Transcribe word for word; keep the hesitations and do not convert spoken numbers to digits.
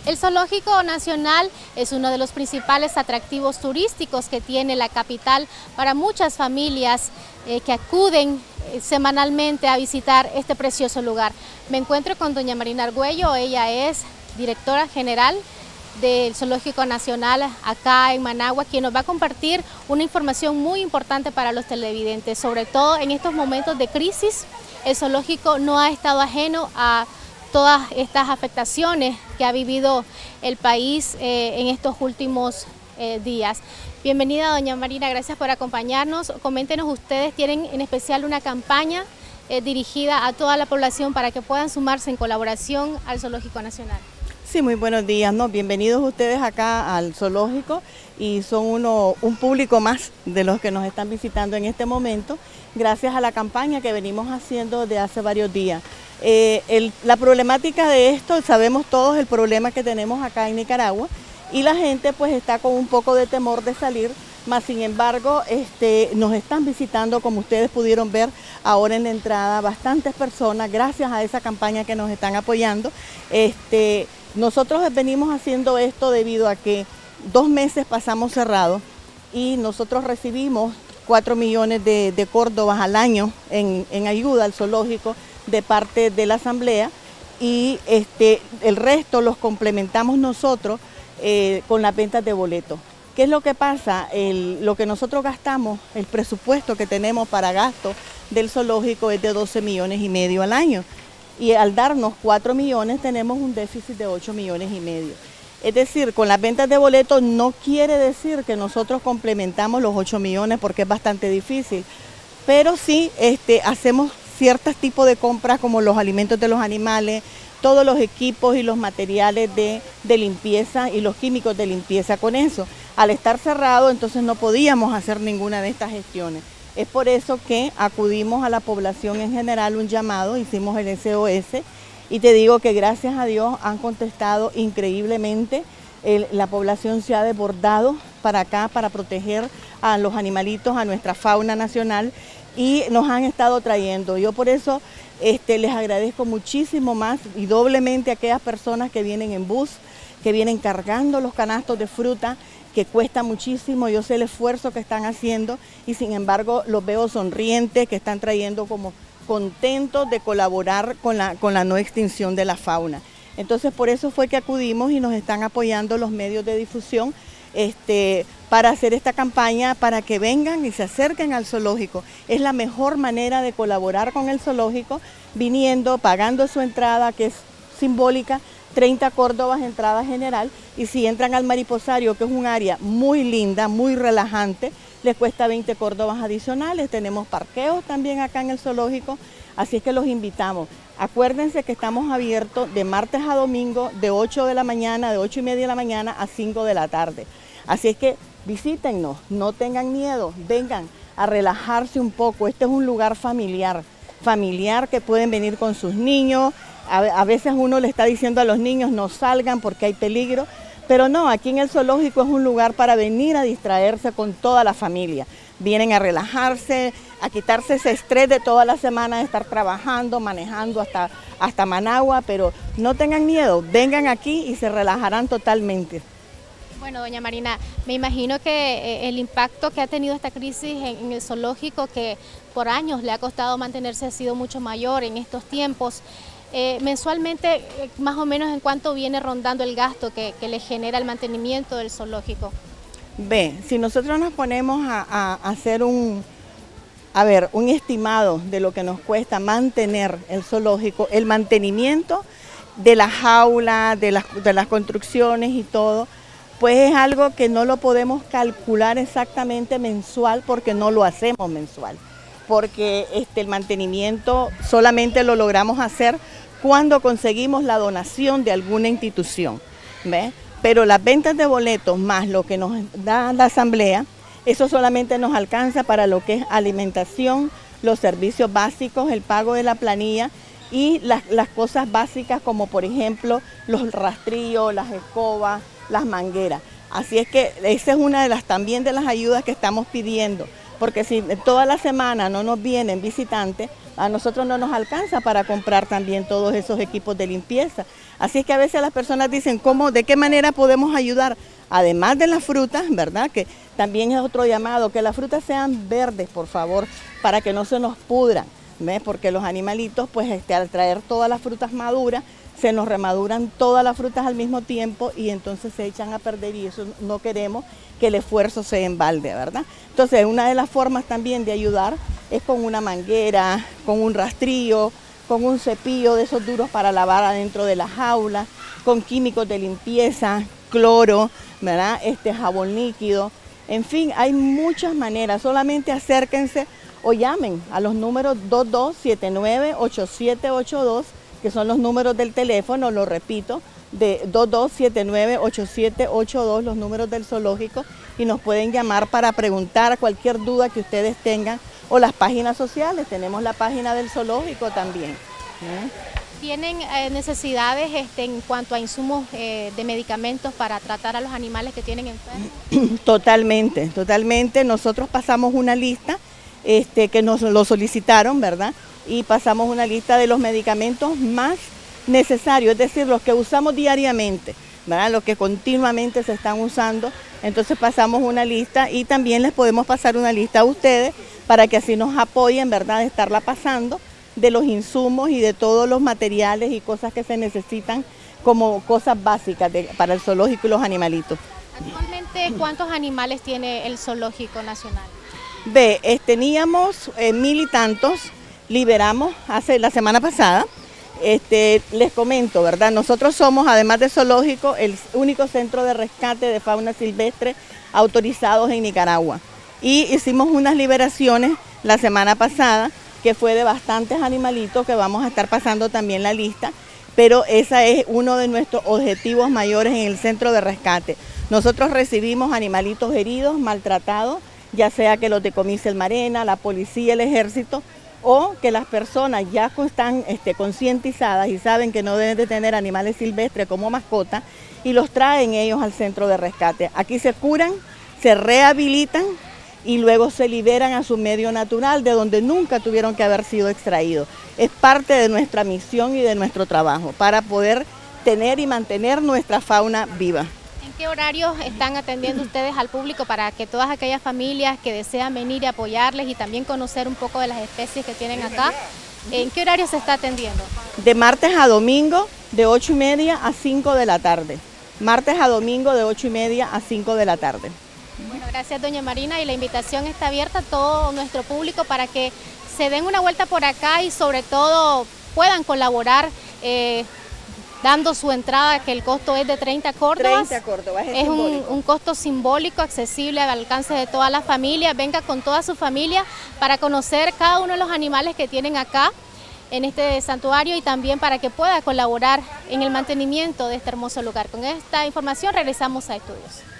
El Zoológico Nacional es uno de los principales atractivos turísticos que tiene la capital para muchas familias eh, que acuden eh, semanalmente a visitar este precioso lugar. Me encuentro con doña Marina Argüello, ella es directora general del Zoológico Nacional acá en Managua, quien nos va a compartir una información muy importante para los televidentes, sobre todo en estos momentos de crisis. El zoológico no ha estado ajeno a todas estas afectaciones que ha vivido el país eh, en estos últimos eh, días. Bienvenida doña Marina, gracias por acompañarnos. Coméntenos, ustedes tienen en especial una campaña eh, dirigida a toda la población para que puedan sumarse en colaboración al Zoológico Nacional. Sí, muy buenos días, ¿no? Bienvenidos ustedes acá al zoológico y son uno, un público más de los que nos están visitando en este momento, gracias a la campaña que venimos haciendo de hace varios días. Eh, el, la problemática de esto, sabemos todos el problema que tenemos acá en Nicaragua y la gente pues está con un poco de temor de salir, mas sin embargo este, nos están visitando, como ustedes pudieron ver ahora en la entrada, bastantes personas gracias a esa campaña que nos están apoyando. Este, nosotros venimos haciendo esto debido a que dos meses pasamos cerrados y nosotros recibimos cuatro millones de, de córdobas al año en, en ayuda al zoológico de parte de la asamblea y este, el resto los complementamos nosotros eh, con las ventas de boletos. ¿Qué es lo que pasa? El, lo que nosotros gastamos, el presupuesto que tenemos para gasto del zoológico es de doce millones y medio al año y al darnos cuatro millones tenemos un déficit de ocho millones y medio. Es decir, con las ventas de boletos no quiere decir que nosotros complementamos los ocho millones porque es bastante difícil, pero sí este, hacemos ciertos tipos de compras como los alimentos de los animales, todos los equipos y los materiales de, de limpieza y los químicos de limpieza. Con eso, al estar cerrado, entonces no podíamos hacer ninguna de estas gestiones. Es por eso que acudimos a la población en general, un llamado, hicimos el S O S y te digo que gracias a Dios han contestado increíblemente. El, la población se ha desbordado para acá para proteger a los animalitos, a nuestra fauna nacional y nos han estado trayendo. Yo por eso este, les agradezco muchísimo más y doblemente a aquellas personas que vienen en bus, que vienen cargando los canastos de fruta, que cuesta muchísimo, yo sé el esfuerzo que están haciendo y sin embargo los veo sonrientes, que están trayendo como contentos de colaborar con la, con la no extinción de la fauna. Entonces por eso fue que acudimos y nos están apoyando los medios de difusión este, para hacer esta campaña, para que vengan y se acerquen al zoológico. Es la mejor manera de colaborar con el zoológico, viniendo, pagando su entrada, que es simbólica, treinta córdobas entrada general, y si entran al mariposario, que es un área muy linda, muy relajante, les cuesta veinte córdobas adicionales. Tenemos parqueos también acá en el zoológico, así es que los invitamos. Acuérdense que estamos abiertos de martes a domingo, de ocho de la mañana, de ocho y media de la mañana a cinco de la tarde. Así es que visítennos, no tengan miedo, vengan a relajarse un poco. Este es un lugar familiar, familiar que pueden venir con sus niños. A, a veces uno le está diciendo a los niños no salgan porque hay peligro, pero no, aquí en el zoológico es un lugar para venir a distraerse con toda la familia. Vienen a relajarse, a quitarse ese estrés de toda la semana de estar trabajando, manejando hasta, hasta Managua, pero no tengan miedo, vengan aquí y se relajarán totalmente. Bueno, doña Marina, me imagino que el impacto que ha tenido esta crisis en el zoológico, que por años le ha costado mantenerse, ha sido mucho mayor en estos tiempos. Eh, mensualmente, eh, más o menos, ¿en cuánto viene rondando el gasto que, que le genera el mantenimiento del zoológico? Ve, si nosotros nos ponemos a, a, a hacer un, a ver, un estimado de lo que nos cuesta mantener el zoológico, el mantenimiento de la jaula, de las, de las construcciones y todo, pues es algo que no lo podemos calcular exactamente mensual porque no lo hacemos mensual. Porque este, el mantenimiento solamente lo logramos hacer cuando conseguimos la donación de alguna institución, ¿ve? Pero las ventas de boletos más lo que nos da la asamblea, eso solamente nos alcanza para lo que es alimentación, los servicios básicos, el pago de la planilla y las, las cosas básicas como por ejemplo los rastrillos, las escobas, las mangueras. Así es que esa es una de las también de las ayudas que estamos pidiendo. Porque si toda la semana no nos vienen visitantes, a nosotros no nos alcanza para comprar también todos esos equipos de limpieza. Así es que a veces las personas dicen, ¿cómo, de qué manera podemos ayudar? Además de las frutas, ¿verdad? Que también es otro llamado, que las frutas sean verdes, por favor, para que no se nos pudran, ¿ves? Porque los animalitos, pues este, al traer todas las frutas maduras, se nos remaduran todas las frutas al mismo tiempo y entonces se echan a perder y eso no queremos que el esfuerzo se embalde, ¿verdad? Entonces, una de las formas también de ayudar es con una manguera, con un rastrillo, con un cepillo de esos duros para lavar adentro de las jaulas, con químicos de limpieza, cloro, ¿verdad? Este jabón líquido, en fin, hay muchas maneras, solamente acérquense o llamen a los números dos dos siete nueve, ocho siete ocho dos, que son los números del teléfono, lo repito, de dos dos siete nueve, ocho siete ocho dos, los números del zoológico, y nos pueden llamar para preguntar cualquier duda que ustedes tengan, o las páginas sociales, tenemos la página del zoológico también. ¿Eh? ¿Tienen eh, necesidades este, en cuanto a insumos eh, de medicamentos para tratar a los animales que tienen enfermos? Totalmente, totalmente. Nosotros pasamos una lista este, que nos lo solicitaron, ¿verdad? Y pasamos una lista de los medicamentos más necesarios, es decir, los que usamos diariamente, ¿verdad? Los que continuamente se están usando. Entonces pasamos una lista y también les podemos pasar una lista a ustedes para que así nos apoyen, ¿verdad? De estarla pasando, de los insumos y de todos los materiales y cosas que se necesitan como cosas básicas de, para el zoológico y los animalitos. Actualmente, ¿cuántos animales tiene el Zoológico Nacional? Ve, eh, teníamos eh, mil y tantos, liberamos hace la semana pasada. Este, les comento, ¿verdad? Nosotros somos, además de zoológico, el único centro de rescate de fauna silvestre autorizados en Nicaragua. Y hicimos unas liberaciones la semana pasada, que fue de bastantes animalitos, que vamos a estar pasando también la lista, pero ese es uno de nuestros objetivos mayores en el centro de rescate. Nosotros recibimos animalitos heridos, maltratados, ya sea que los decomise el Marena, la policía, el ejército, o que las personas ya están este, concientizadas y saben que no deben de tener animales silvestres como mascota y los traen ellos al centro de rescate. Aquí se curan, se rehabilitan y luego se liberan a su medio natural de donde nunca tuvieron que haber sido extraídos. Es parte de nuestra misión y de nuestro trabajo para poder tener y mantener nuestra fauna viva. ¿En qué horarios están atendiendo ustedes al público para que todas aquellas familias que desean venir y apoyarles y también conocer un poco de las especies que tienen acá, en qué horario se está atendiendo? De martes a domingo, de ocho y media a cinco de la tarde. Martes a domingo de ocho y media a cinco de la tarde. Bueno, gracias doña Marina, y la invitación está abierta a todo nuestro público para que se den una vuelta por acá y sobre todo puedan colaborar eh, dando su entrada, que el costo es de treinta córdobas. treinta córdobas, es, es un, un costo simbólico, accesible al alcance de toda la familia. Venga con toda su familia para conocer cada uno de los animales que tienen acá en este santuario y también para que pueda colaborar en el mantenimiento de este hermoso lugar. Con esta información regresamos a estudios.